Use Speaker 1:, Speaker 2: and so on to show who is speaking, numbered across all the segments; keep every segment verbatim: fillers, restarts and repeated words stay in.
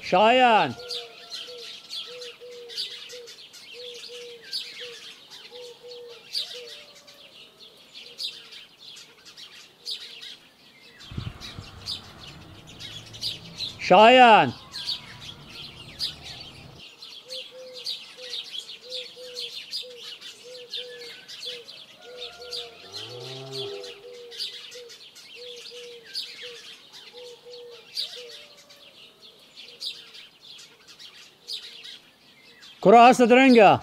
Speaker 1: شایان شایان كرة هسه درنجة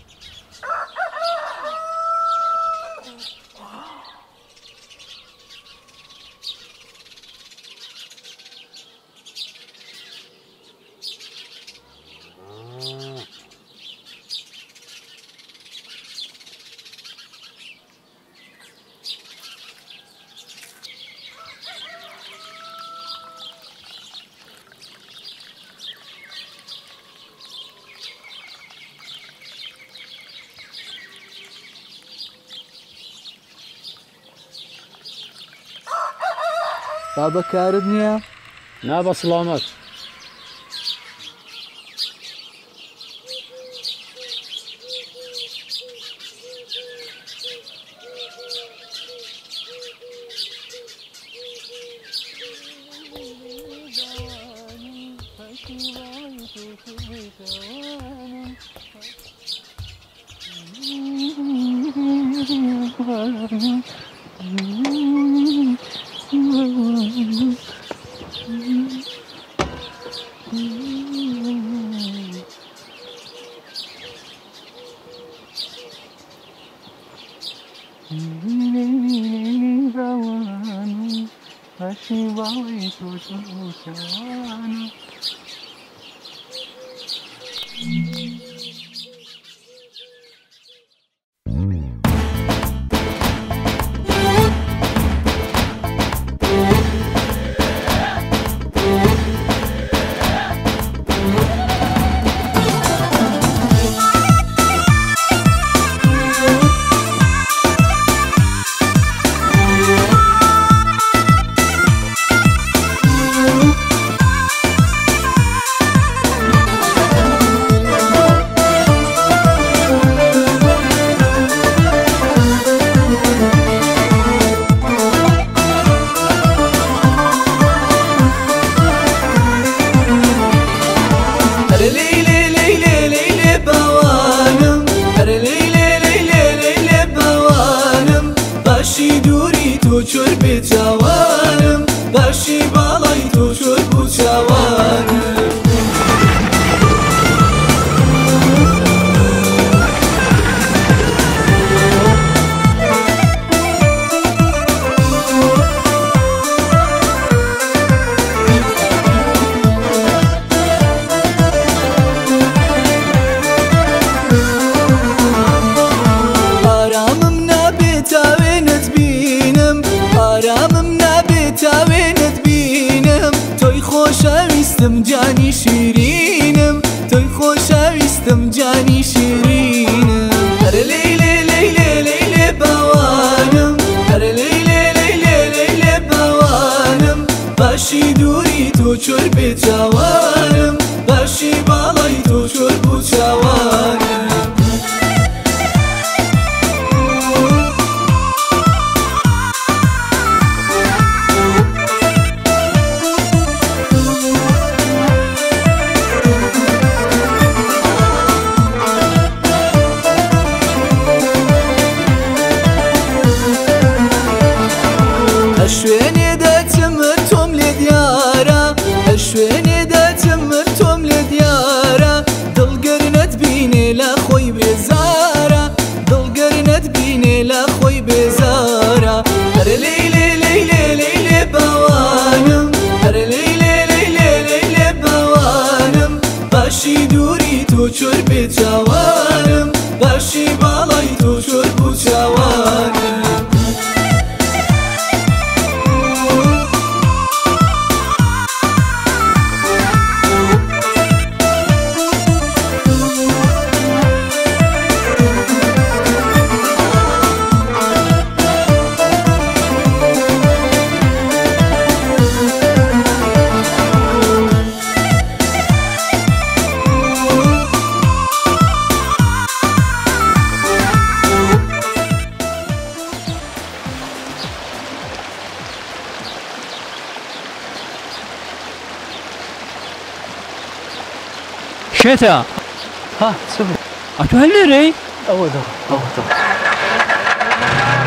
Speaker 2: بابا كارب نيا
Speaker 1: نابا سلامت
Speaker 2: ليلي بوانم هشي باوي توشوشانم جانی شیرینم توی خوشویستم جانی شیرینم هر لیلی لیلی لیلی باوانم هر لیلی لیلی لیلی باوانم باشی دوری تو چور بچوانم باشی بالای تو چور بچوانم اشويني دا تمرتم لديارة اشويني دا تمرتم لديارة دل قرنت بيني لا خوي بزارة دل قرنت بيني لا خوي بزارة هر ليلي ليلي ليلي باوانم هر ليلي ليلي ليلي باوانم باشي دوري تو چور بچوانم باشي بالاي تو چور بچوانم
Speaker 1: كيتا
Speaker 2: ها سوي
Speaker 1: أتو هل ليري
Speaker 2: أوه ده أوه ده